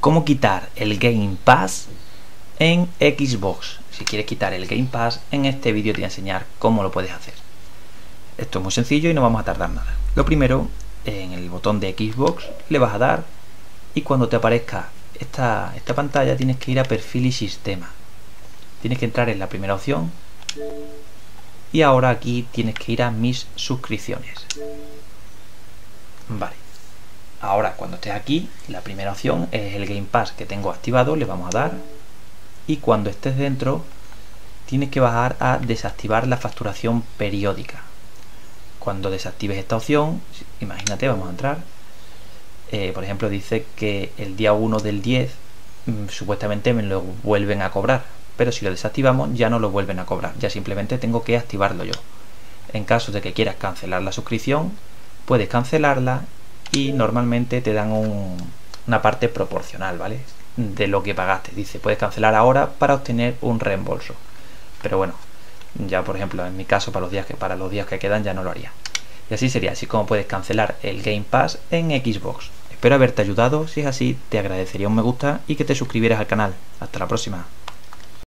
cómo quitar el Game Pass en Xbox. Si quieres quitar el Game Pass, en este vídeo te voy a enseñar cómo lo puedes hacer. Esto es muy sencillo y no vamos a tardar nada. Lo primero, en el botón de Xbox le vas a dar y cuando te aparezca esta pantalla tienes que ir a perfil y sistema. Tienes que entrar en la primera opción y ahora aquí tienes que ir a mis suscripciones. Vale. Ahora cuando estés aquí, la primera opción es el Game Pass que tengo activado, le vamos a dar y cuando estés dentro tienes que bajar a desactivar la facturación periódica. Cuando desactives esta opción, imagínate, vamos a entrar, por ejemplo dice que el día 1 del 10 supuestamente me lo vuelven a cobrar, pero si lo desactivamos ya no lo vuelven a cobrar, ya simplemente tengo que activarlo yo. En caso de que quieras cancelar la suscripción, puedes cancelarla y normalmente te dan una parte proporcional, ¿vale?, de lo que pagaste. Dice, puedes cancelar ahora para obtener un reembolso, pero bueno, ya por ejemplo en mi caso para los días que quedan ya no lo haría. Y así sería, así como puedes cancelar el Game Pass en Xbox. Espero haberte ayudado. Si es así, te agradecería un me gusta y que te suscribieras al canal. Hasta la próxima.